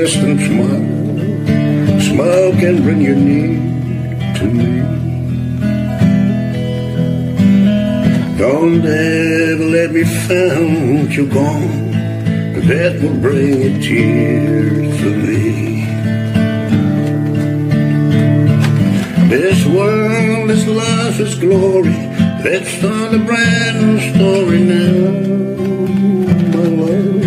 distant smile. Smile can bring you near to me. Don't ever let me find you gone, 'cause that will bring a tear to me. This world, this life, this glory, let's start a brand new story now, my love.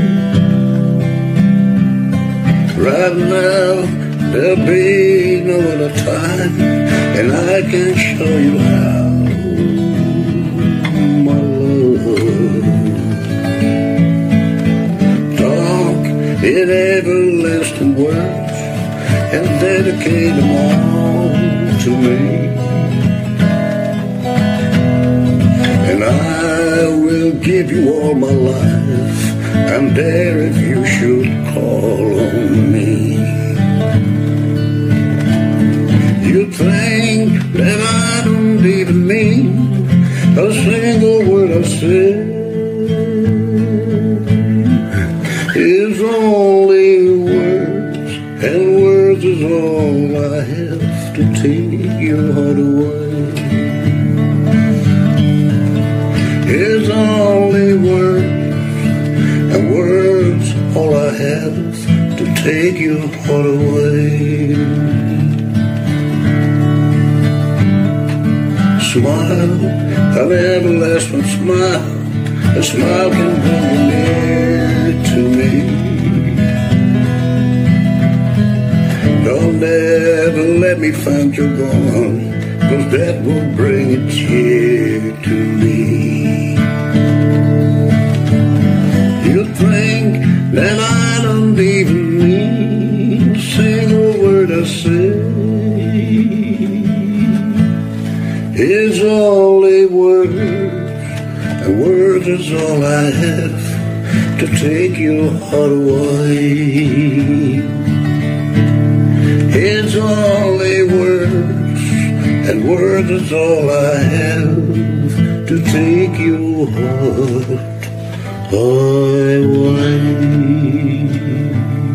Right now, there'll be no other time, and I can show you how, my love. Talk in everlasting words and dedicate them all to me, and I will give you all my life. I'm there if you should call on me. You think that I don't even mean a single word I say. It's only words, and words is all I have to take your heart away. It's only words, and words all I have to take your heart away. Smile, an everlasting smile. A smile can bring you near to me. Don't ever let me find you gone, 'cause that will bring a tear to me. You think that I don't even mean a single word I say. It's only words, and words is all I have to take your heart away. It's only words, and words is all I have to take your heart away.